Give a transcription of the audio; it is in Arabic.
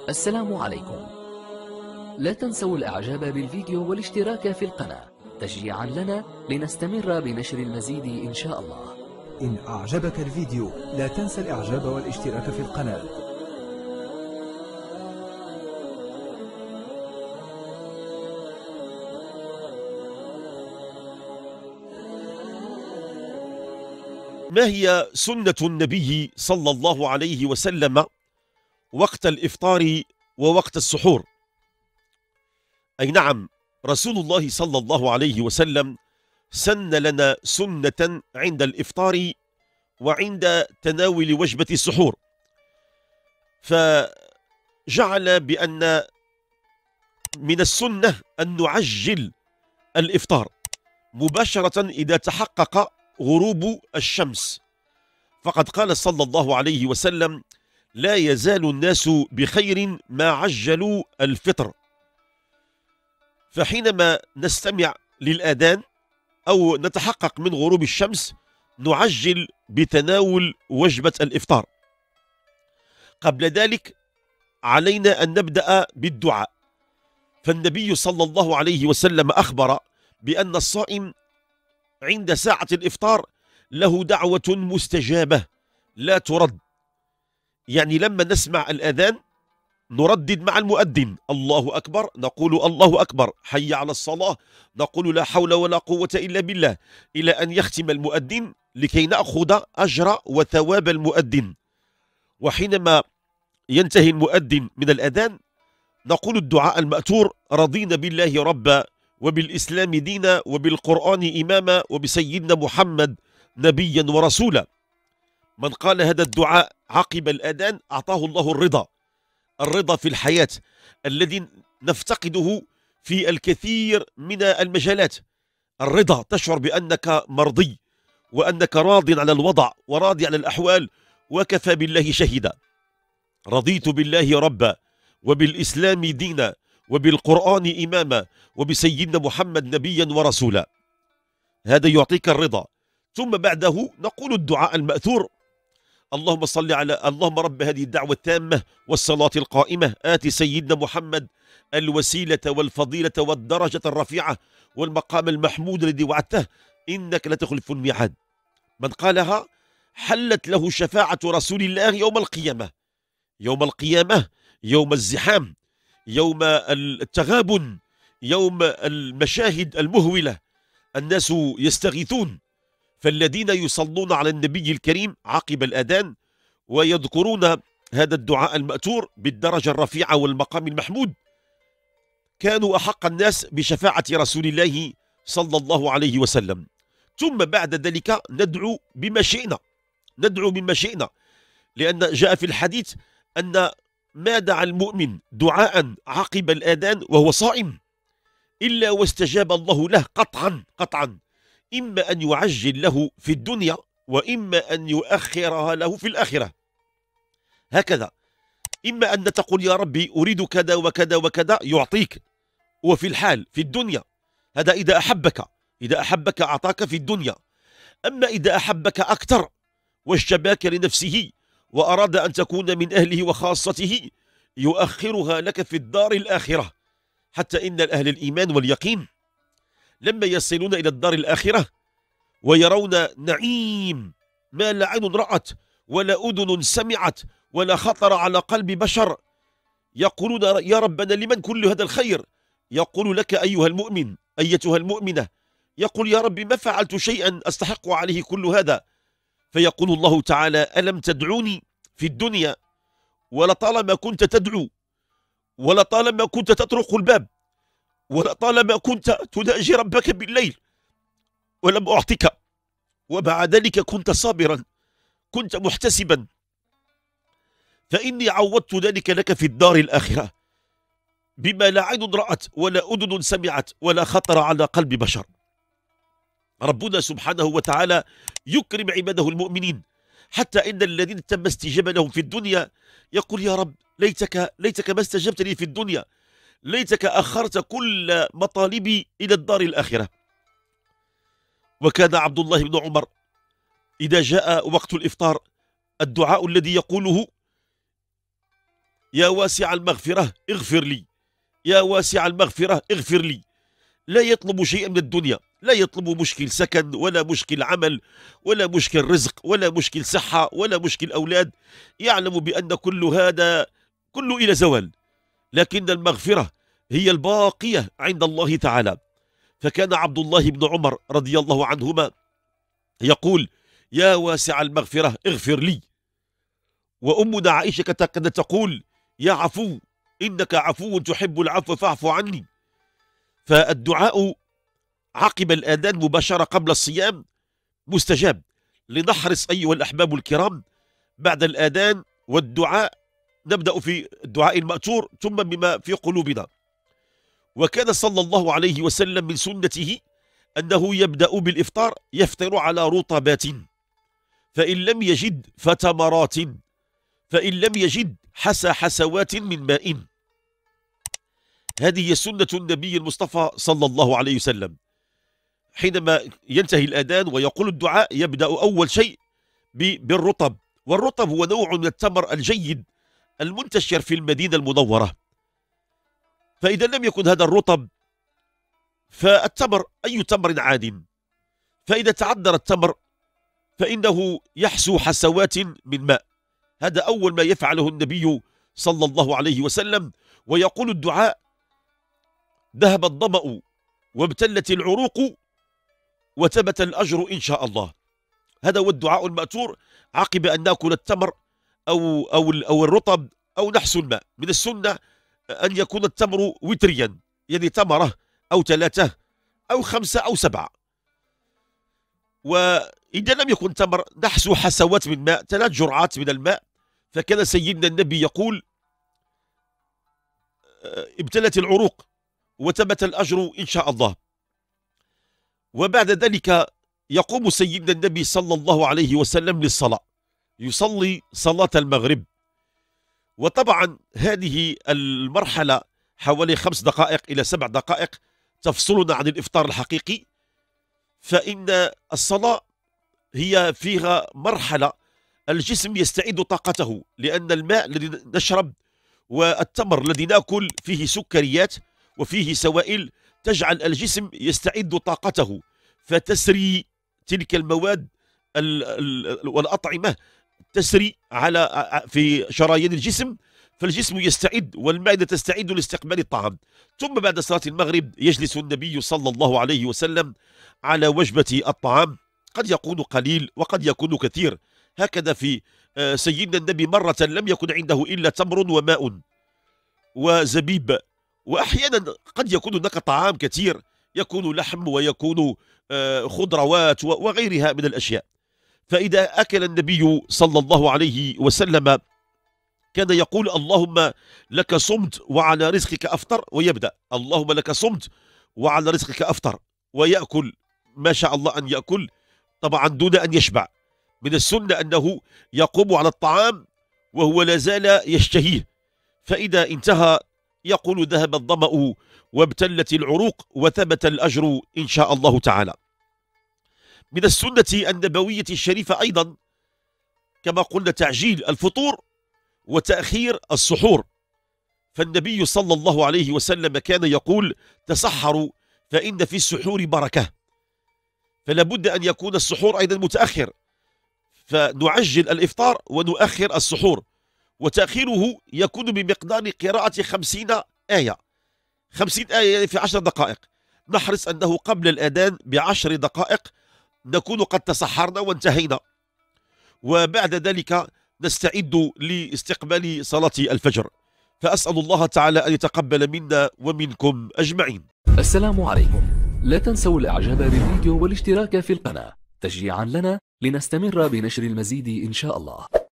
السلام عليكم. لا تنسوا الإعجاب بالفيديو والاشتراك في القناة تشجيعا لنا لنستمر بنشر المزيد إن شاء الله. إن أعجبك الفيديو لا تنسى الإعجاب والاشتراك في القناة. ما هي سنة النبي صلى الله عليه وسلم وقت الإفطار ووقت السحور؟ أي نعم، رسول الله صلى الله عليه وسلم سن لنا سنة عند الإفطار وعند تناول وجبة السحور، فجعل بأن من السنة أن نعجل الإفطار مباشرة إذا تحقق غروب الشمس، فقد قال صلى الله عليه وسلم: لا يزال الناس بخير ما عجلوا الفطر. فحينما نستمع للأذان أو نتحقق من غروب الشمس نعجل بتناول وجبة الإفطار. قبل ذلك علينا أن نبدأ بالدعاء، فالنبي صلى الله عليه وسلم أخبر بأن الصائم عند ساعة الإفطار له دعوة مستجابة لا ترد. يعني لما نسمع الأذان نردد مع المؤذن: الله أكبر، نقول الله أكبر، حي على الصلاة، نقول لا حول ولا قوة إلا بالله، إلى أن يختم المؤذن لكي نأخذ أجر وثواب المؤذن. وحينما ينتهي المؤذن من الأذان نقول الدعاء المأثور: رضينا بالله ربا وبالإسلام دينا وبالقرآن إماما وبسيدنا محمد نبيا ورسولا. من قال هذا الدعاء عقب الأذان أعطاه الله الرضا في الحياة الذي نفتقده في الكثير من المجالات. الرضا، تشعر بأنك مرضي وأنك راض على الوضع وراضي على الأحوال، وكفى بالله شهيدا. رضيت بالله ربا وبالإسلام دينا وبالقرآن إماما وبسيدنا محمد نبيا ورسولا. هذا يعطيك الرضا. ثم بعده نقول الدعاء المأثور: اللهم رب هذه الدعوة التامة والصلاة القائمة آت سيدنا محمد الوسيلة والفضيلة والدرجة الرفيعة والمقام المحمود الذي وعدته إنك لا تخلف الميعاد. من قالها حلت له شفاعة رسول الله يوم القيامة، يوم الزحام، يوم التغابن، يوم المشاهد المهولة، الناس يستغيثون، فالذين يصلون على النبي الكريم عقب الأذان ويذكرون هذا الدعاء المأثور بالدرجة الرفيعة والمقام المحمود كانوا أحق الناس بشفاعة رسول الله صلى الله عليه وسلم. ثم بعد ذلك ندعو بما شئنا، لأن جاء في الحديث أن ما دعا المؤمن دعاء عقب الأذان وهو صائم إلا واستجاب الله له قطعا، إما أن يعجل له في الدنيا وإما أن يؤخرها له في الآخرة. هكذا، إما أن تقول يا ربي أريد كذا وكذا وكذا يعطيك وفي الحال في الدنيا، هذا إذا أحبك أعطاك في الدنيا. أما إذا أحبك أكثر واجتباك لنفسه وأراد أن تكون من أهله وخاصته يؤخرها لك في الدار الآخرة، حتى إن أهل الإيمان واليقين لما يصلون إلى الدار الآخرة ويرون نعيم ما لا عين رأت ولا أذن سمعت ولا خطر على قلب بشر يقولون: يا ربنا لمن كل هذا الخير؟ يقول لك أيها المؤمن أيتها المؤمنة، يقول: يا ربي ما فعلت شيئا أستحق عليه كل هذا؟ فيقول الله تعالى: ألم تدعوني في الدنيا ولطالما كنت تدعو ولطالما كنت تطرق الباب ولطالما كنت تناجي ربك بالليل ولم أعطك، ومع ذلك كنت صابرا، كنت محتسبا، فإني عوضت ذلك لك في الدار الآخرة بما لا عين رأت ولا أذن سمعت ولا خطر على قلب بشر. ربنا سبحانه وتعالى يكرم عباده المؤمنين، حتى إن الذين تم استجابة لهم في الدنيا يقول: يا رب ليتك ما استجبت لي في الدنيا، ليتك أخرت كل مطالبي إلى الدار الآخرة. وكان عبد الله بن عمر إذا جاء وقت الإفطار الدعاء الذي يقوله يا واسع المغفرة اغفر لي، يا واسع المغفرة اغفر لي. لا يطلب شيئا من الدنيا، لا يطلب مشكل سكن ولا مشكل عمل ولا مشكل رزق ولا مشكل صحة ولا مشكل أولاد، يعلم بأن كل هذا كله إلى زوال، لكن المغفرة هي الباقية عند الله تعالى. فكان عبد الله بن عمر رضي الله عنهما يقول: يا واسع المغفرة اغفر لي. وأمنا عائشة كانت تقول: يا عفو إنك عفو تحب العفو فاعف عني. فالدعاء عقب الآذان مباشرة قبل الصيام مستجاب، لنحرص أيها الأحباب الكرام بعد الآذان والدعاء نبدأ في الدعاء المأثور ثم بما في قلوبنا. وكان صلى الله عليه وسلم من سنته أنه يبدأ بالإفطار يفطر على رطبات، فإن لم يجد فتمرات، فإن لم يجد حسى حسوات من ماء. هذه سنة النبي المصطفى صلى الله عليه وسلم. حينما ينتهي الأذان ويقول الدعاء يبدأ أول شيء بالرطب، والرطب هو نوع من التمر الجيد المنتشر في المدينة المنورة. فإذا لم يكن هذا الرطب فالتمر أي تمر عاد، فإذا تعذر التمر فإنه يحسو حسوات من ماء. هذا أول ما يفعله النبي صلى الله عليه وسلم، ويقول الدعاء: ذهب الظمأ وابتلت العروق وثبت الأجر إن شاء الله. هذا هو الدعاء المأثور عقب أن نأكل التمر أو الرطب أو نحسو الماء. من السنة أن يكون التمر وتريا، يعني تمرة أو 3 أو 5 أو 7. وإذا لم يكن تمر نحسو حسوات من ماء، 3 جرعات من الماء. فكان سيدنا النبي يقول: ابتلت العروق وثبت الأجر إن شاء الله. وبعد ذلك يقوم سيدنا النبي صلى الله عليه وسلم للصلاة، يصلي صلاة المغرب. وطبعا هذه المرحلة حوالي 5 دقائق إلى 7 دقائق تفصلنا عن الإفطار الحقيقي، فإن الصلاة هي فيها مرحلة الجسم يستعيد طاقته، لأن الماء الذي نشرب والتمر الذي نأكل فيه سكريات وفيه سوائل تجعل الجسم يستعيد طاقته، فتسري تلك المواد والأطعمة تسري في شرايين الجسم، فالجسم يستعد والمعدة تستعد لاستقبال الطعام. ثم بعد صلاة المغرب يجلس النبي صلى الله عليه وسلم على وجبة الطعام، قد يكون قليل وقد يكون كثير. هكذا في سيدنا النبي مرة لم يكن عنده إلا تمر وماء وزبيب، وأحيانا قد يكون هناك طعام كثير، يكون لحم ويكون خضروات وغيرها من الأشياء. فإذا أكل النبي صلى الله عليه وسلم كان يقول: اللهم لك صمت وعلى رزقك أفطر، ويبدأ: اللهم لك صمت وعلى رزقك أفطر، ويأكل ما شاء الله أن يأكل، طبعا دون أن يشبع. من السنة أنه يقوم على الطعام وهو لا زال يشتهيه، فإذا انتهى يقول: ذهب الظمأ وابتلت العروق وثبت الأجر إن شاء الله تعالى. من السنة النبوية الشريفة أيضا كما قلنا تعجيل الفطور وتأخير السحور. فالنبي صلى الله عليه وسلم كان يقول: تسحروا فإن في السحور بركة. فلا بد أن يكون السحور أيضا متأخر، فنعجل الإفطار ونؤخر السحور، وتأخيره يكون بمقدار قراءة 50 آية، 50 آية يعني في 10 دقائق. نحرص أنه قبل الأذان ب10 دقائق نكون قد تسحرنا وانتهينا، وبعد ذلك نستعد لاستقبال صلاة الفجر. فأسأل الله تعالى أن يتقبل منا ومنكم أجمعين. السلام عليكم. لا تنسوا الإعجاب بالفيديو والاشتراك في القناة تشجيعا لنا لنستمر بنشر المزيد إن شاء الله.